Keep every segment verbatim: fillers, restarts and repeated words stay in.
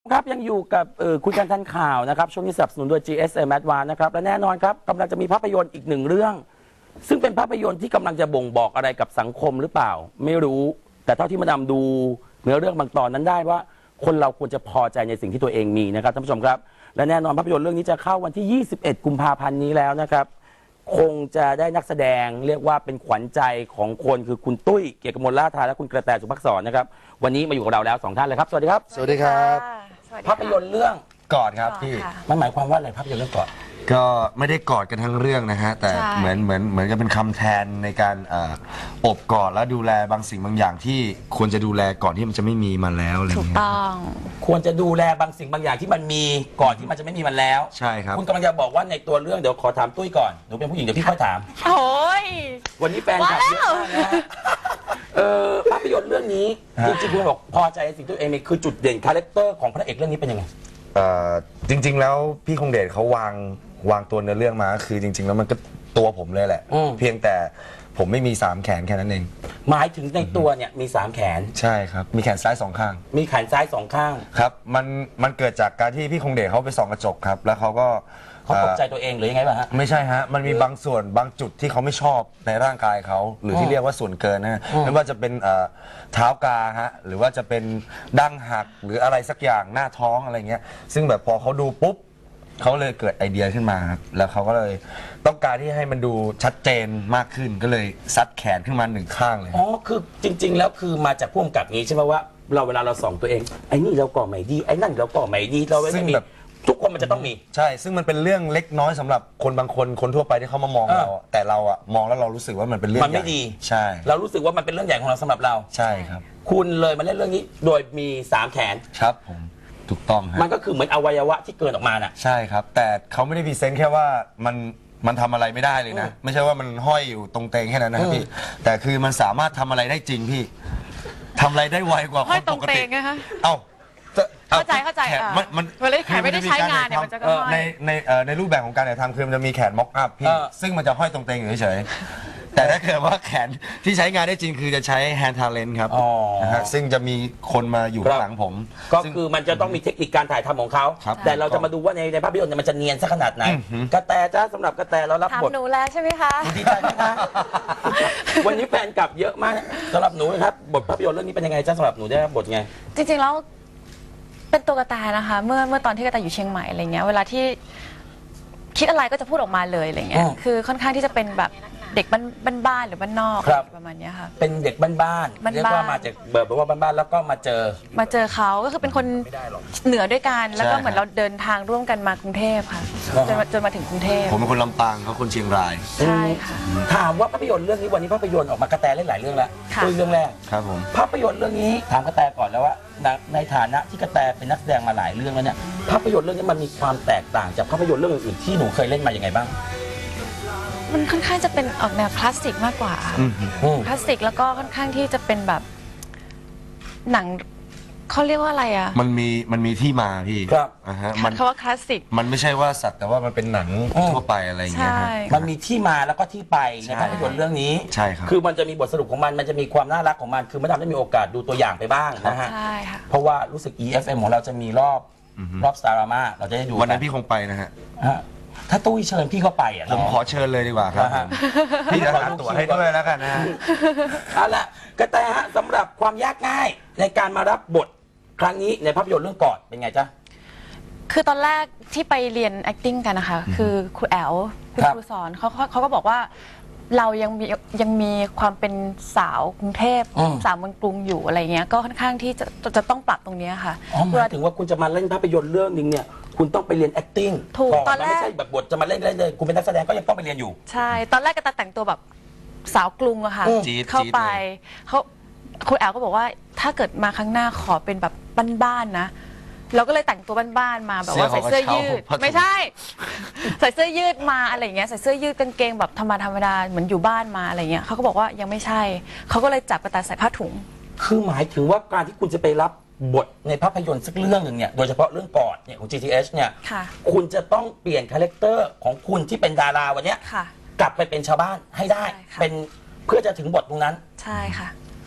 ครับยังอยู่กับคุยกันทันข่าวนะครับช่วงนี้สนับสนุนโดย จี เอส เอ็ม Advance นะครับและแน่นอนครับกำลังจะมีภาพยนตร์อีกหนึ่งเรื่องซึ่งเป็นภาพยนตร์ที่กำลังจะบ่งบอกอะไรกับสังคมหรือเปล่าไม่รู้แต่เท่าที่มาดำดูเนื้อเรื่องบางตอนนั้นได้ว่าคนเราควรจะพอใจในสิ่งที่ตัวเองมีนะครับท่านผู้ชมครับและแน่นอนภาพยนตร์เรื่องนี้จะเข้าวันที่ยี่สิบเอ็ดกุมภาพันธ์นี้แล้วนะครับคงจะได้นักแสดงเรียกว่าเป็นขวัญใจของคนคือคุณตุ้ยเกียรติกมลล่าทาและคุณกระแตสุภักษรนะครับวันนี้มาอยู่กับเราแล้วสองท่านเลยครับสวัสดีครับสวัสดีครับภาพยนตร์เรื่องกอดครับพี่มันหมายความว่าอะไรภาพยนตร์เรื่องกอดก็ไม่ได้กอดกันทั้งเรื่องนะฮะแต่เหมือนเหมือนเหมือนกับเป็นคำแทนในการอบกอดและดูแลบางสิ่งบางอย่างที่ควรจะดูแลก่อนที่มันจะไม่มีมันแล้วอะไรอย่างเงี้ยถูกต้องควรจะดูแลบางสิ่งบางอย่างที่มันมีก่อนที่มันจะไม่มีมันแล้วใช่ครับคุณกำลังจะบอกว่าในตัวเรื่องเดี๋ยวขอถามตุ้ยก่อนหนูเป็นผู้หญิงเดี๋ยวพี่ค่อยถามโอ้ยวันนี้แฟนคลับเยอะมากนะเออภาพยนตร์เรื่องนี้จริงๆคุณบอกพอใจในสิ่งตัวเองนี่คือจุดเด่นคาแรคเตอร์ของพระเอกเรื่องนี้เป็นยังไงจริงๆแล้วพี่คงเดชเขาวางวางตัวเนื้อเรื่องมาคือจริงๆแล้วมันก็ตัวผมเลยแหละเพียงแต่ผมไม่มีสามแขนแค่นั้นเองหมายถึงในตัวเนี่ยมีสามแขนใช่ครับมีแขนซ้ายสองข้างมีแขนซ้ายสองข้างครับมันมันเกิดจากการที่พี่คงเดชเขาไปส่องกระจกครับแล้วเขาก็เขาตกใจตัวเองหรือยังไงบ้างฮะไม่ใช่ฮะมันมีบางส่วนบางจุดที่เขาไม่ชอบในร่างกายเขาหรือที่เรียกว่าส่วนเกินนะไม่ว่าจะเป็นเท้ากาฮะหรือว่าจะเป็นดั้งหักหรืออะไรสักอย่างหน้าท้องอะไรเงี้ยซึ่งแบบพอเขาดูปุ๊บเขาเลยเกิดไอเดียขึ้นมาครับแล้วเขาก็เลยต้องการที่ให้มันดูชัดเจนมากขึ้นก็เลยซัดแขนขึ้นมาหนึ่งข้างเลยอ๋อคือจริงๆแล้วคือมาจากพ่วงกับนี้ใช่ไหมว่าเราเวลาเราส่องตัวเองไอ้นี่เราก่อไม่ดีไอ้นั่นเราก่อไม่ดีเราไม่มีทุกคนมันจะต้องมีใช่ซึ่งมันเป็นเรื่องเล็กน้อยสำหรับคนบางคนคนทั่วไปที่เขามามองเราแต่เราอะมองแล้วเรารู้สึกว่ามันเป็นเรื่องมันไม่ดีใช่เรารู้สึกว่ามันเป็นเรื่องใหญ่ของเราสำหรับเราใช่ครับคุณเลยมาเล่นเรื่องนี้โดยมีสามแขนครับผมถูกต้องครับมันก็คือเหมือนอวัยวะที่เกินออกมาน่ะใช่ครับแต่เขาไม่ได้พรีเซนต์แค่ว่ามันมันทำอะไรไม่ได้เลยนะไม่ใช่ว่ามันห้อยอยู่ตรงเตงแค่นั้นนะครับพี่แต่คือมันสามารถทำอะไรได้จริงพี่ทำอะไรได้ไวกว่าคนปกติเอ้าเข้าใจเข้าใจมันมันเวลาแขนไม่ได้ใช้งานเนี่ยมันจะในในในรูปแบบของการถ่ายทำคือมันจะมีแขนม็อกอัพพี่ซึ่งมันจะห้อยตรงเตงอยู่เฉยแต่ถ้าเกิดว่าแขนที่ใช้งานได้จริงคือจะใช้แฮนด์ทาเลนต์ครับนะฮะซึ่งจะมีคนมาอยู่ข้างหลังผมก็คือมันจะต้องมีเทคนิคการถ่ายทำของเขาแต่เราจะมาดูว่าในในภาพยนตร์มันจะเนียนสักขนาดไหนกระแตจ้าสำหรับกระแตเรารับบทหนูแล้วใช่ไหมคะดีใจไหมคะวันนี้แฟนกลับเยอะมากสำหรับหนูนะครับบทภาพยนตร์เรื่องนี้เป็นยังไงจ้าสำหรับหนูได้รับบทไงจริงๆแล้วเป็นตัวกระแตนะคะเมื่อเมื่อตอนที่กระแตอยู่เชียงใหม่อะไรเงี้ยเวลาที่คิดอะไรก็จะพูดออกมาเลยอะไรเงี้ยคือค่อนข้างที่จะเป็นแบบเด็กบ้านบ้านหรือบ้านนอกประมาณนี้ค่ะเป็นเด็กบ้านบ้านเรียกว่ามาจากเบิร์ดว่าบ้านบ้านแล้วก็มาเจอมาเจอเขาก็คือเป็นคนเหนือด้วยกันแล้วก็เหมือนเราเดินทางร่วมกันมากรุงเทพค่ะจนมาจนมาถึงกรุงเทพผมเป็นคนลำปางเขาคนเชียงรายใช่ค่ะถามว่าภาพยนตร์เรื่องนี้วันนี้ภาพยนตร์ออกมากระแตเล่นหลายเรื่องแล้วคือเรื่องแรกครับผมภาพยนตร์เรื่องนี้ถามกระแตก่อนแล้วว่าในฐานะที่กระแตเป็นนักแสดงมาหลายเรื่องแล้วเนี่ยภาพยนตร์เรื่องนี้มันมีความแตกต่างจากภาพยนตร์เรื่องอื่นๆที่หนูเคยเล่นมาอย่างไงบ้างมันค่อนข้างจะเป็นออกแนวคลาสสิกมากกว่าคลาสสิกแล้วก็ค่อนข้างที่จะเป็นแบบหนังเขาเรียกว่าอะไรอ่ะมันมีมันมีที่มาพี่ครับอ่าฮะมันคำว่าคลาสสิกมันไม่ใช่ว่าสัตว์แต่ว่ามันเป็นหนังทั่วไปอะไรอย่างเงี้ยมันมีที่มาแล้วก็ที่ไปในภาพยนตร์เรื่องนี้ใช่ครับคือมันจะมีบทสรุปของมันมันจะมีความน่ารักของมันคือไม่ทำได้มีโอกาสดูตัวอย่างไปบ้างนะฮะใช่ค่ะเพราะว่ารู้สึก อี เอฟ เอ็ม ของเราจะมีรอบรอบสตารามาเราจะได้ดูวันนั้นพี่คงไปนะฮะถ้าตุ้ยเชิญพี่เข้าไปอ่ะผมขอเชิญเลยดีกว่าครับพี่จะหาตั๋วให้ด้วยแล้วกันนะฮะเอาละกระแตฮะสำหรับความยากง่ายในการมารับบทครั้งนี้ในภาพยนตร์เรื่องกอดเป็นไงจ๊ะคือตอนแรกที่ไปเรียน acting กันนะคะคือครูแอลคุณครูสอนเขาเขาก็บอกว่าเรายังมียังมีความเป็นสาวกรุงเทพสาวเมืองกรุงอยู่อะไรเงี้ยก็ค่อนข้างที่จะจะต้องปรับตรงนี้ค่ะหมายถึงว่าคุณจะมาเล่นภาพยนตร์เรื่องนึงเนี่ยคุณต้องไปเรียน acting ถูกตอนแรกไม่ใช่แบบบทจะมาเล่นเลยคุณเป็นนักแสดงก็ยังต้องไปเรียนอยู่ใช่ตอนแรกก็แต่งตัวแบบสาวกรุงอะค่ะเข้าไปเขาครูแอลก็บอกว่าถ้าเกิดมาครั้งหน้าขอเป็นแบบบ้านๆนะเราก็เลยแต่งตัวบ้านๆมาแบบว่าใส่เสื้อยืดไม่ใช่ใส่เสื้อยืดมาอะไรเงี้ยใส่เสื้อยืดกางเกงแบบธรรมดาธรรมดาเหมือนอยู่บ้านมาอะไรเงี้ยเขาก็บอกว่ายังไม่ใช่เขาก็เลยจับกระต่ายใส่ผ้าถุงคือหมายถึงว่าการที่คุณจะไปรับบทในภาพยนตร์สักเรื่องหนึ่งเนี่ยโดยเฉพาะเรื่องกอดเนี่ยของ จี ที เอช เนี่ยคุณจะต้องเปลี่ยนคาแรคเตอร์ของคุณที่เป็นดาราวันนี้กลับไปเป็นชาวบ้านให้ได้เป็นเพื่อจะถึงบทตรงนั้นใช่ค่ะ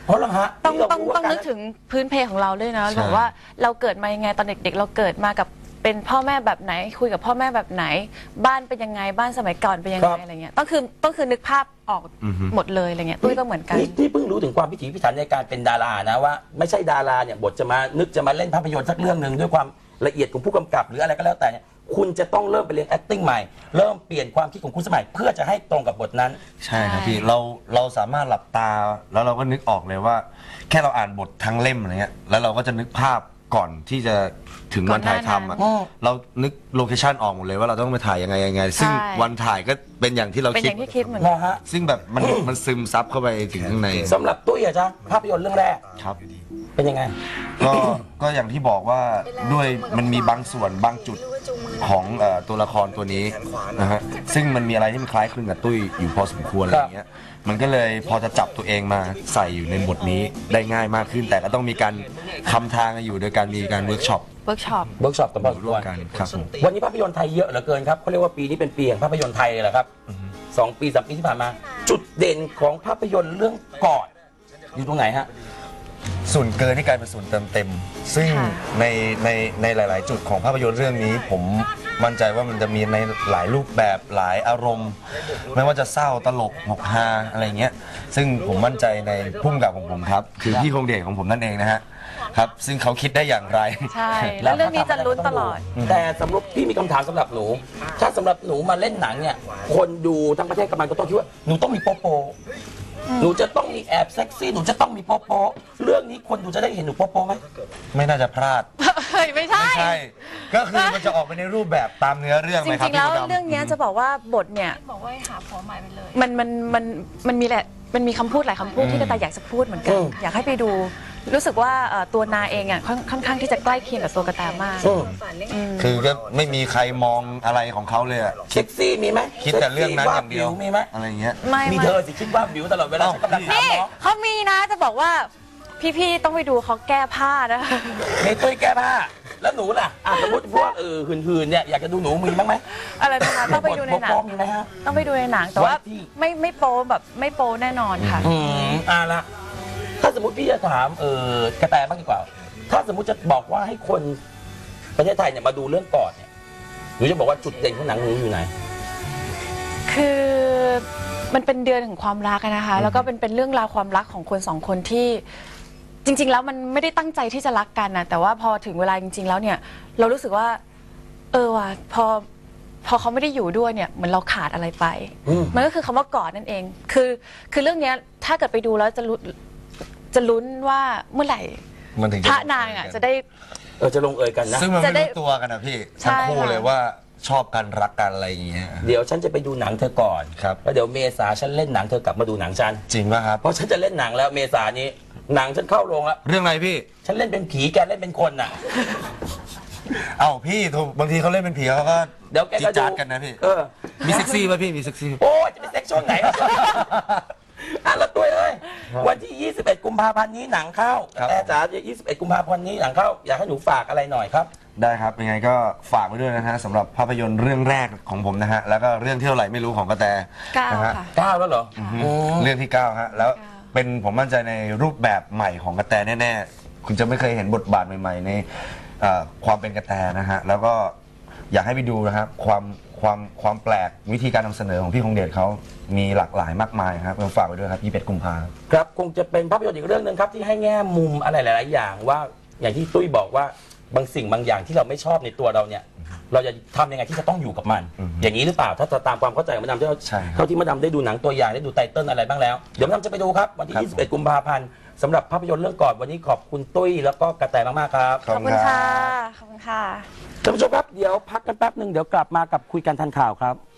เพราะเหรอฮะต้องที่เราต้องรู้ว่าต้องนึการถึงพื้นเพของเราด้วยนะใช่บอกว่าเราเกิดมายังไงตอนเด็กๆ เราเกิดมากับเป็นพ่อแม่แบบไหน คุยกับพ่อแม่แบบไหน บ้านเป็นยังไงบ้านสมัยก่อนเป็นยังครัไงบอะไรเงี้ยต้องคือต้องคือนึกภาพออกหมดเลยอะไรเงี้ยตุ้ยก็เหมือนกันนี่ที่เพิ่งรู้ถึงความพิถีพิถันในการเป็นดารานะว่าไม่ใช่ดาราเนี่ยบทจะมานึกจะมาเล่นภาพยนตร์สักเรื่องหนึ่งด้วยความละเอียดของผู้กำกับหรืออะไรก็แล้วแต่เนี่ยคุณจะต้องเริ่มไปเรียน acting ใหม่ เริ่มเปลี่ยนความคิดของคุณสมัยเพื่อจะให้ตรงกับบทนั้นใช่ครับใช่พี่เราเราสามารถหลับตาแล้วเราก็นึกออกเลยว่า แค่เราอ่านบททั้งเล่มอะไรเงี้ยแล้วเราก็จะนึกภาพก่อนที่จะถึงวันถ่ายทำอ่ะอ๋อเรานึกโลเคชันออกหมดเลยว่าเราต้องไปถ่ายยังไงยังไง ซึ่งใช่วันถ่ายก็เป็นอย่างที่เราเป็นอคิดย่างที่คิดเหมือนเหรกัอน ฮะซึ่งแบบมันมันซึมซับเข้าไปถึงข้างในสำหรับตุ้ยอะจ๊ะภาพยนตร์เรื่องแรกครับเป็นยังไงก็ก็อย่างที่บอกว่าด้วยมันมีบางส่วนบางจุดของเอ่อตัวละครตัวนี้นะฮะซึ่งมันมีอะไรที่มันคล้ายคลึงกับตุ้ยอยู่พอสมควรอะไรอย่างเงี้ยมันก็เลยพอจะจับตัวเองมาใส่อยู่ในบทนี้ได้ง่ายมากขึ้น แต่ก็ต้องมีการคำทางกันอยู่โดยการมีการเวิร์กช็อปเวิร์กช็อปเวิร์กช็อปกันพอสมร่คว วมรกันครับผมวันนี้ภาพยนตร์ไทยเยอะเหลือเกินครับเขาเรียกว่าปีนี้เป็นปีแห่งภาพยนตร์ไทยเลยแหละครับสองปีสามปีที่ผ่านมา จุดเด่นของภาพยนตร์เรื่องกอดอยู่ตรงไหนฮะส่วนเกินให้กลายเป็นส่วนเติมเต็ม ซึ่งค่ะในในในหลาย ๆ จุดของภาพยนตร์เรื่องนี้ ผมมั่นใจว่ามันจะมีในหลายรูปแบบหลายอารมณ์ ไม่ว่าจะเศร้าตลกหกฮาอะไรเงี้ยซึ่งผมมั่นใจในพุ่มกับของผมครับ คือพี่คงเดชของผมนั่นเองนะฮะครับ ซึ่งเขาคิดได้อย่างไรใช่ แล้วเรื่องนี้จะลุ้นตลอดแต่สำหรับพี่มีคำถามสำหรับหนู ถ้าสำหรับหนูมาเล่นหนังเนี่ย คนดูทั้งประเทศกำลังก็ต้องคิดว่าหนูต้องมีโปโปหนูจะต้องมีแอบเซ็กซี่หนูจะต้องมีโปโปเรื่องนี้คนดูจะได้เห็นหนูโปโปไหมไม่น่าจะพลาดเฮ้ยไม่ใช่ไม่ใช่ ก็คือมันจะออกไปในรูปแบบตามเนื้อเรื่องจไหมครับริงๆ แล้วพี่มดดำเรื่องเนี้ยจะบอกว่าบทเนี่ยบอกว่าให้หาผัวใหม่ไปเลยมันมันมันมันมีแหละมันมีคำพูดหลายคำพูดที่กระต่ายอยากจะพูดเหมือนกันอืมอยากให้ไปดู รู้สึกว่าเอ่อตัวนาเองอ่ะค่อนค่อนข้างที่จะใกล้เคียงกับตัวกระต่ายมากอืมคือก็ไม่มีใครมองอะไรของเขาเลยอะเซ็กซี่มีไหมคิดแต่เรื่องนั้นอย่างเดียวซ็กซี่าบมีไหมอะไรเงี้ยไม่มีไม่เธอสิคิดว่าบิวตลอดเวลาเอ้าฉันกำลังถามนี่น้องเขามีนะจะบอกว่าพี่ๆต้องไปดูเขาแก้ผ้านะมีตุ้ยแก้ผ้าแล้วหนูล่ะอ่ะสมมติพวกเออหืนๆเนี่ยอยากจะดูหนูมีบ้างไหมอะไรนะคะต้องไปดูในหนังโป๊ะๆมีไหมฮะต้องไปดูในหนังแต่ว่าวันที่ไม่ไม่โป๊แบบไม่โป๊แน่นอนค่ะอืมอ่ะละถ้าสมมติพี่จะถามเออกระแตบ้างดีกว่า ถ้าสมมติจะบอกว่าให้คนประเทศไทยเนี่ยมาดูเรื่องก่อนเนี่ยหนูจะบอกว่าจุดเด่นของหนังหนูอยู่ไหนคือมันเป็นเดือนของความรักอะนะคะ แล้วก็เป็นเป็นเรื่องราวความรักของคนสองคนที่จริง ๆ แล้วมันไม่ได้ตั้งใจที่จะรักกันนะแต่ว่าพอถึงเวลาจริง ๆ แล้วเนี่ย เรารู้สึกว่า เออว่ะพอพอเขาไม่ได้อยู่ด้วยเนี่ยเหมือนเราขาดอะไรไปอืมมันก็คือคำว่ากอดนั่นเอง คือคือเรื่องเนี้ยถ้าเกิดไปดูแล้วจะรู้จะลุ้นว่าเมื่อไหร่มันถึงพระนางอ่ะจะได้เออจะลงเอยกันนะซึ่งมันจะไม่ได้รู้ตัวกันนะพี่ใช่ทั้งคู่ค่ะเลยว่าชอบกันรักกันอะไรอย่างเงี้ยเดี๋ยวฉันจะไปดูหนังเธอก่อนครับแล้วเดี๋ยวเมษาฉันเล่นหนังเธอกลับมาดูหนังฉันจริงป่ะครับเพราะฉันจะเล่นหนังแล้วเมษานี้ หนังฉันเข้าโรงแล้วเรื่องอะไรพี่ฉันเล่นเป็นผีแกเล่นเป็นคนน่ะเอ้าพี่ถูกบางทีเขาเล่นเป็นผีเขาก็เดี๋ยวแกจิก็ดดูจัดกันนะพี่เออมีเซ็กซี่ป่ะพี่มีเซ็กซี่โอ้ยจะเป็นเซ็กช่วงไหน อ่ะแล้วตัวเอ้ยวันที่ ยี่สิบเอ็ด กุมภาพันธ์นี้หนังเข้าครับแต่จ๋ายี่สิบเอ็ด กุมภาพันธ์นี้หนังเข้าอยากให้หนูฝากอะไรหน่อยครับได้ครับยังไงก็ฝากไว้ด้วยนะฮะสำหรับภาพยนตร์เรื่องแรกของผมนะฮะแล้วก็เรื่องที่เท่าไหร่ไม่รู้ของกระแตเก้านะฮะค่ะเก้าแล้วเหรออืมเรื่องที่เก้าฮะแล้วเก้าเป็นผมมั่นใจในรูปแบบใหม่ของกระแตแน่ๆคุณจะไม่เคยเห็นบทบาทใหม่ ๆ ในเอ่อความเป็นกระแตนะฮะแล้วก็อยากให้ไปดูนะครับความความความแปลกวิธีการนำเสนอของพี่คงเดชเขามีหลากหลายมากมายครับฝากไว้ด้วยครับยี่สิบเอ็ดกุมภาพันธ์ครับคงจะเป็นภาพยนตร์อีกเรื่องหนึ่งครับที่ให้แง่มุมอะไรหลาย ๆ อย่างว่าอย่างที่ตุ้ยบอกว่าบางสิ่งบางอย่างที่เราไม่ชอบในตัวเราเนี่ย เราจะทำยังไงที่จะต้องอยู่กับมันอือฮึอย่างนี้หรือเปล่าถ้าจะตามความเข้าใจของมาดามที่เราใช่ครับเท่าที่มาดามได้ดูหนังตัวอย่างได้ดูไตเติ้ลอะไรบ้างแล้วเดี๋ยวมาดามจะไปดูครับวันที่ครับยี่สิบเอ็ด กุมภาพันธ์สำหรับภาพยนตร์เรื่องก่อนวันนี้ขอบคุณตุ้ยแล้วก็กระแตมาก ๆ ครับขอบคุณค่ะ ขอบคุณค่ะท่านผู้ชมครับเดี๋ยวพักกันแป๊บหนึ่งเดี๋ยวกลับมากับคุยกันทันข่าวครับ